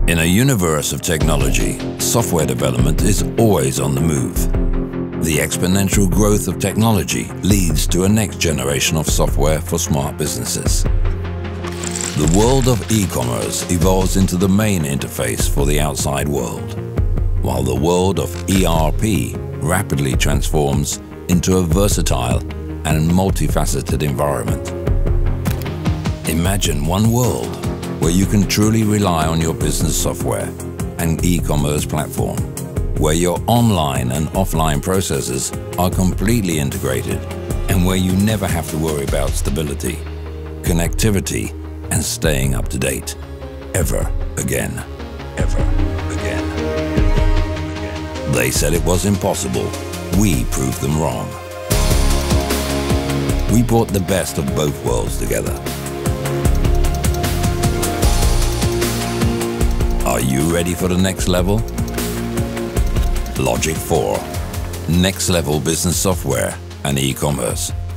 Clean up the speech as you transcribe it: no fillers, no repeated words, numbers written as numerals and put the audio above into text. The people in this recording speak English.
In a universe of technology, software development is always on the move. The exponential growth of technology leads to a next generation of software for smart businesses. The world of e-commerce evolves into the main interface for the outside world, while the world of ERP rapidly transforms into a versatile and multifaceted environment. Imagine one world where you can truly rely on your business software and e-commerce platform, where your online and offline processes are completely integrated and where you never have to worry about stability, connectivity, and staying up to date, ever again. Ever again. They said it was impossible. We proved them wrong. We brought the best of both worlds together. Are you ready for the next level? Logic4, next level business software and e-commerce.